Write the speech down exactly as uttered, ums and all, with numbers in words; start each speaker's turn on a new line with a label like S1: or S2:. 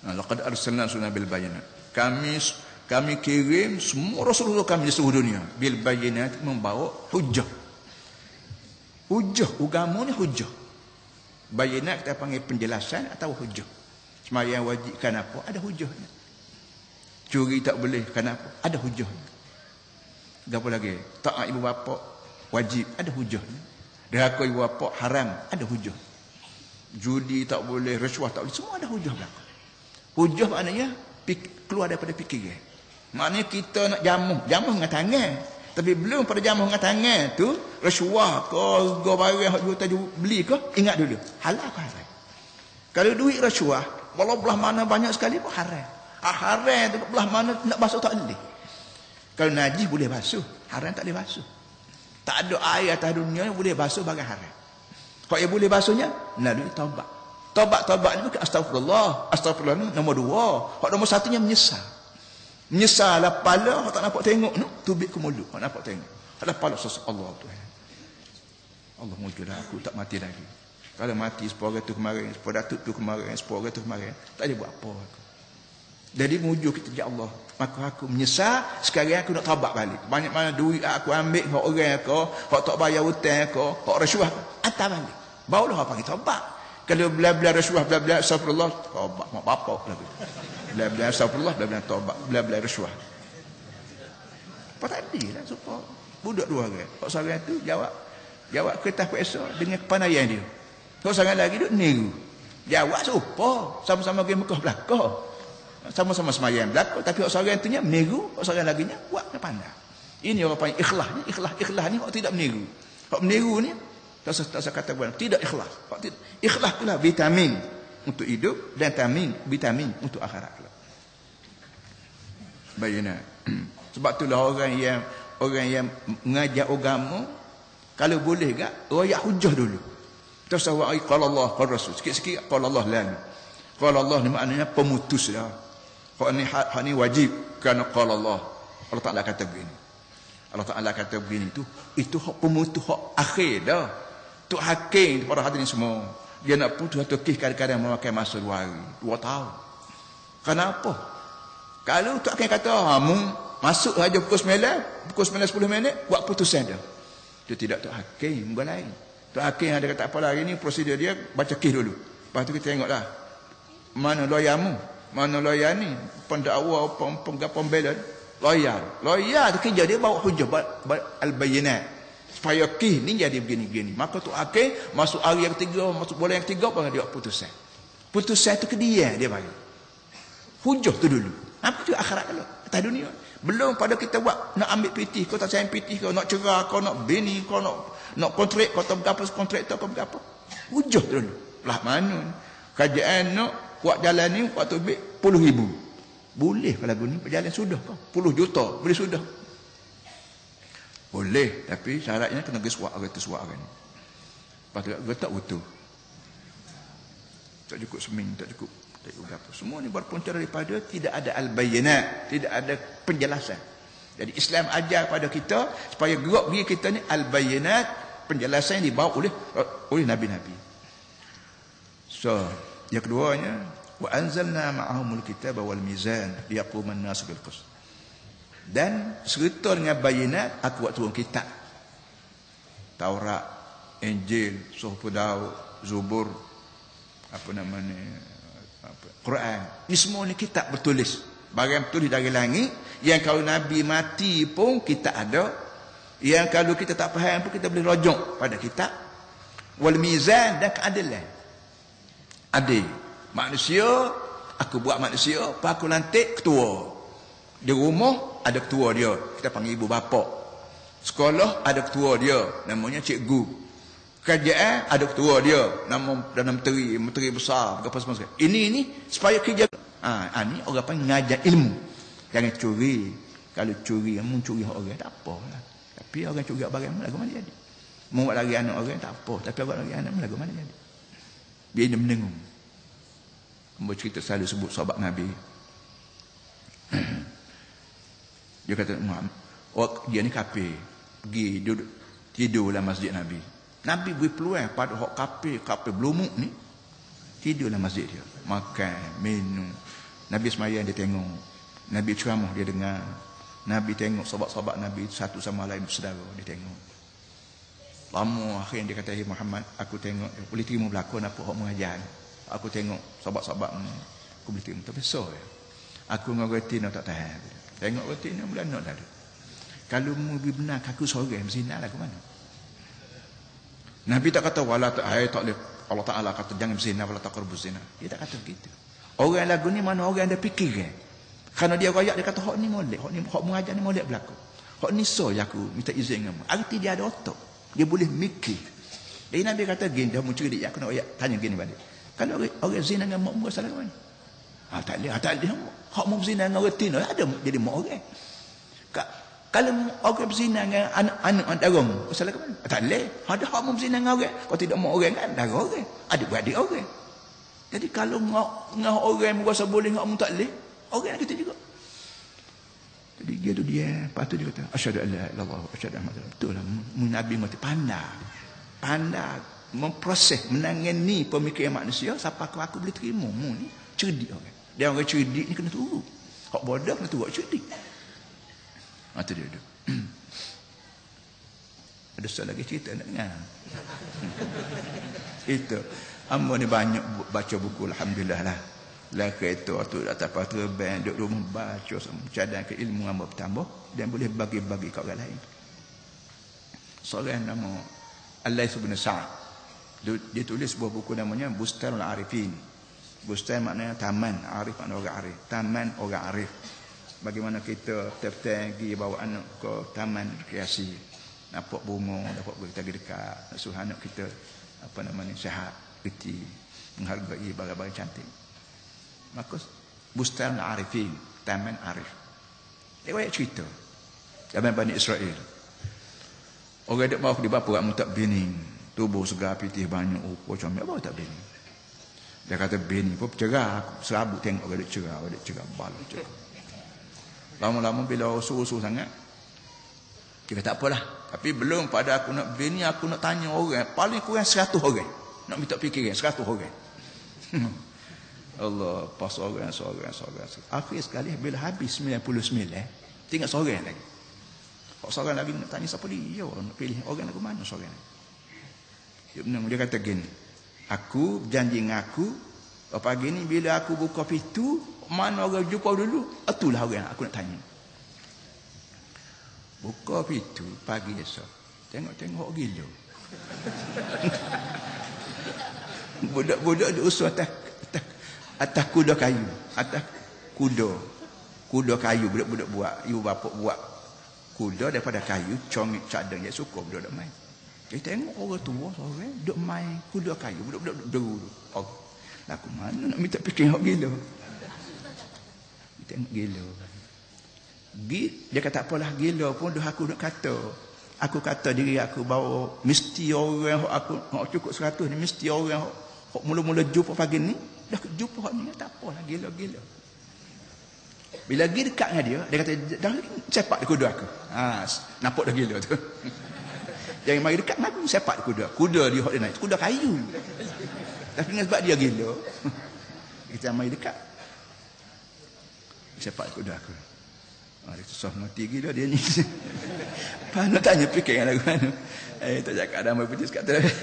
S1: Laqad arsalna rusulana bil bayinat. Kami kami kirim semua rasul-rasul kami di seluruh dunia bil bayinat, membawa hujah. Hujah agama ni hujah. Bayinat kita panggil penjelasan atau hujah. Sembahyang wajib kenapa? Ada hujahnya. Curi tak boleh kenapa? Ada hujahnya. Apa lagi? Taat ibu bapa wajib, ada hujahnya. Derhaka ibu bapa haram, ada hujah. Judi tak boleh, rasuah tak boleh, semua ada hujah belakang. Hujah maknanya keluar daripada fikiran. Maknanya kita nak jamuh, jamuh dengan tangan. Tapi belum pada jamuh dengan tangan tu, rasuah ke, harga barang hak juta beli ke, ingat dulu, halal ke haram. Kalau duit rasuah, walau belah mana banyak sekali pun haram. Ah, haram tu belah mana nak basuh tak boleh. Kalau najis boleh basuh, haram tak boleh basuh. Tak ada air atas dunia yang boleh basuh bagai haram. Kalau yang boleh basuhnya, melalui taubat. Taubat-taubat ni bukan astagfirullah. Astagfirullah ni nombor dua. Hak nombor satunya menyesal. Menyesal lah pala, hak tak nampak tengok ni, tubik ke mulut, hak nampak tengok. Hak dah pala sosok Allah Tuhan. Allah mujurlah aku tak mati lagi. Kalau mati sepuluh tu kemarin, sepuluh datuk tu kemarin, sepuluh tu kemarin, tak ada buat apa aku. Jadi mujur kita ya Allah, maka aku menyesal, sekarang aku nak taubat balik. Banyak mana duit aku ambil hak orang aku, hak tak bayar hutang aku, hak rasuah, hantar balik. Barulah apa kita taubat. Kalau bela-bela rasuah, bela-bela astagfirullah, taubat mak bapak lagi. Bela-bela astagfirullah, bela-bela taubat, bela-bela rasuah. Apa tadi lah supaya budak dua orang. Hak seorang tu jawab jawab kertas kuasa dengan kepandaian dia. Hak seorang lagi duk niru. Jawab supaya sama-sama pergi Mekah belakang. Sama-sama semayang belakang, tapi orang seorang itunya meniru, orang seorang lagi nya buat pandai. Ini orang panggil ikhlas ni, ikhlas ikhlas ni orang tidak meniru. Orang meniru ni tak tak kata bukan tidak ikhlas. Tidak. Ikhlas itulah vitamin untuk hidup dan vitamin vitamin untuk akhirat. Bayana. Sebab itulah orang yang orang yang mengajar agama kalau boleh gak royak hujah dulu. Terus awak qala Allah qala Rasul. Sikit-sikit qala Allah lalu. Qala Allah ni maknanya pemutus dah. Hak ni hak ni wajib kerana qala Allah. Allah Taala kata begini. Allah Taala kata begini tu, itu hak pemutus hak akhir dah. Tu hakim kepada hadirin semua. Dia nak putus satu kes kadang-kadang memakai masa dua hari, dua tahun. Kenapa? Kalau tu akan kata, "Hamu masuk saja pukul sembilan, pukul sembilan sepuluh minit buat putusan dah." Itu tidak tu hakim, bukan lain. Tu hakim ada kata apa lagi ni prosedur dia baca kes dulu. Lepas tu kita tengoklah mana lawyermu, mana lawyer ni, pendakwa, pembela, lawyer. Lawyer tu kerja dia bawa hujah al-bayinat. Supaya kes ni jadi begini-begini. Maka tu hakim masuk hari yang ketiga, masuk bulan yang ketiga baru dia buat putusan. Putusan tu ke dia dia bagi. Hujah tu dulu. Apa tu akhirat dulu, atas dunia. Belum pada kita buat nak ambil piti, kau tak sayang piti, kau nak cerah, kau nak bini, kau nak nak kontrak, kau tak berapa kontraktor, kau berapa. Hujah tu dulu. Lah mana kerajaan nak buat jalan ni waktu ambil puluh ribu. Boleh kalau lagu ni berjalan sudah kau. Puluh juta boleh sudah. Boleh, tapi syaratnya kena gesuak orang tu suak orang ni. Lepas tu dia tak betul. Tak cukup seming, tak cukup tak cukup apa. Semua ni berpunca daripada tidak ada al-bayinat, tidak ada penjelasan. Jadi Islam ajar pada kita supaya gerak diri kita ni al-bayinat, penjelasan yang dibawa oleh oleh nabi-nabi. So, yang keduanya, wa anzalna ma'ahumul kitaba wal mizan liyaquman nas bil qist. Dan serta dengan bayinat aku buat turun kitab. Taurat, Injil, Suhuf Daud, Zubur, apa namanya, apa, Quran. Ini semua ni kitab bertulis. Barang bertulis dari langit yang kalau Nabi mati pun kita ada. Yang kalau kita tak faham pun kita boleh rujuk pada kitab. Wal mizan dan keadilan. Adil. Manusia, aku buat manusia, aku lantik ketua. Di rumah ada ketua dia, kita panggil ibu bapa. Sekolah ada ketua dia, namanya cikgu. Kerajaan ada ketua dia, nama Perdana Menteri, menteri besar, apa semua. Ini ini supaya kerja. Ah, ha, ni orang panggil ngajar ilmu. Jangan curi. Kalau curi, mun curi hak orang tak apalah. Tapi orang curi barang lagu mana jadi? Mu buat lagi anak orang tak apa, tapi buat lagi anak lagu mana jadi? Dia ini mendengung. Ambo cerita selalu sebut sahabat Nabi. Dia kata, oh, dia ni kafir. Pergi duduk tidur dalam masjid Nabi. Nabi beri peluang pada hak kafir, kafir belumuk ni tidur dalam masjid dia. Makan, minum. Nabi semayang dia tengok. Nabi ceramah dia dengar. Nabi tengok sahabat-sahabat Nabi satu sama lain bersaudara, dia tengok. Lama akhirnya dia kata, "Hey Muhammad, aku tengok boleh terima berlakon apa hak mengajar. Aku tengok sahabat-sahabat aku boleh terima. Tapi so ya. Aku dengan retina tak tahan. Tengok retina bulan nak dah. Kalau mu benar aku seorang berzina lah ke mana?" Nabi tak kata wala tak hai tak boleh. Allah Taala kata jangan berzina wala taqrabu zina. Dia tak kata begitu. Orang lagu ni mana orang ada fikir kan? Karena dia royak dia kata hak ni molek, hak ni hak mengajar ni molek berlaku. Hak ni so aku minta izin dengan mu. Arti dia ada otak. Dia boleh mikir. Jadi Nabi kata gini, dah muncul dia aku nak royak tanya gini balik. Kalau orang, orang zina dengan mak mu salah ke mana? Ah tak boleh, ah, tak boleh. Hak mu berzina dengan retina ada jadi mak orang. Kalau orang berzina dengan anak-anak darah mu, salah ke mana? Ah, tak boleh. Ada hak mu berzina dengan orang. Kalau tidak mak orang kan darah orang. Adik-beradik orang. Jadi kalau ngah orang mu rasa boleh ngak mu tak boleh, orang kita juga. Jadi dia tu dia, lepas tu dia kata, asyhadu an la ilaha illallah wa asyhadu anna muhammadan rasulullah. Betul lah, mu Nabi mati pandai. Pandai memproses, menangani pemikiran manusia sampai aku, aku boleh terima mu ni cerdik orang. Dia orang cerdik ni kena turut. Hak bodoh kena turut cerdik. Ha tu dia tu. Ada soal lagi cerita nak dengar. Itu. Hamba ni banyak baca buku alhamdulillah lah. Lah kereta tu atas terbang duduk rumah baca cadang ke ilmu hamba bertambah dan boleh bagi-bagi kat orang lain. Seorang nama Al-Laits bin Sa'd. Dia tulis sebuah buku namanya Bustanul Arifin. Bustan maknanya taman, arif maknanya orang arif. Taman orang arif. Bagaimana kita terteng pergi bawa anak ke taman rekreasi. Nampak bunga, dapat pergi dekat, nak suruh anak kita apa namanya sihat, reti, menghargai barang-barang cantik. Maka Bustan Arifin, taman arif. Dia banyak cerita. Zaman Bani Israel. Orang dek bawah di bapa kamu tak bini. Tubuh segar pitih banyak rupa comel bawa tak bini. Dia kata bini pun cerah, serabut tengok orang dek cerah, orang dek cerah bal cerah. Lama-lama bila suruh-suruh sangat, dia kata tak apalah. Tapi belum pada aku nak bini, aku nak tanya orang. Paling kurang seratus orang. Nak minta fikiran, seratus orang. Allah, pas orang, seorang, seorang. Akhir sekali bila habis sembilan puluh sembilan, tinggal seorang lagi. Kok seorang lagi nak tanya siapa dia? Nak pilih orang lagu mana seorang lagi? Dia benar, dia kata gini. Aku berjanji dengan aku, pagi ni bila aku buka pintu, mana orang jumpa dulu, itulah orang aku nak tanya. Buka pintu pagi esok. Tengok-tengok gila. Budak-budak dia usul atas, atas atas kuda kayu, atas kuda. Kuda kayu budak-budak buat, ibu bapa buat kuda daripada kayu, congik cadang dia suka budak-budak main. Dia tengok orang tua seorang duk main kuda kayu, budak-budak duk deru. Oh, aku mana nak minta fikir hok gila. Dia tengok gila. Dia kata apalah gila pun dah aku nak kata. Aku kata diri aku bahawa mesti orang aku hok cukup seratus ni mesti orang hok mula-mula jumpa pagi ni dah jumpa hok ni tak apalah gila-gila. Bila pergi dekat dengan dia, dia kata dah sepak di kuda aku. Ha, nampak dah gila tu. Jangan mari dekat dengan aku sepak di kuda. Kuda dia hok dia naik, kuda kayu. Tapi dengan sebab dia gila. Kita mari dekat. Sepak di kuda aku. Ah, dia susah mati gila dia ni. Mana tanya fikir yang lagu mana. Eh, tak cakap dah mau putus kat tu.